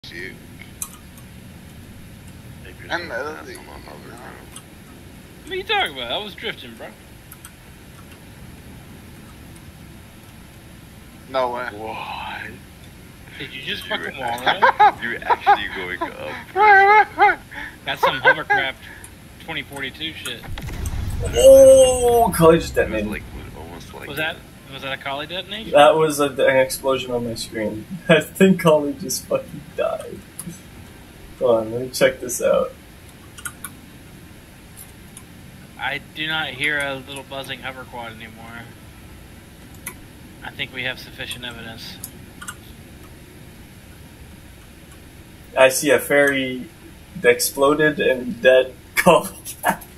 Shoot. What are you talking about? I was drifting, bro. No way. What? Did you just fucking wall it? You're actually going up. Got some hovercraft 2042 shit. Oh, Collie just detonated. Was that a Collie detonation? That was an explosion on my screen. I think Collie just fucking died. Hold on, let me check this out. I do not hear a little buzzing hover quad anymore. I think we have sufficient evidence. I see a ferry that exploded and dead Collie.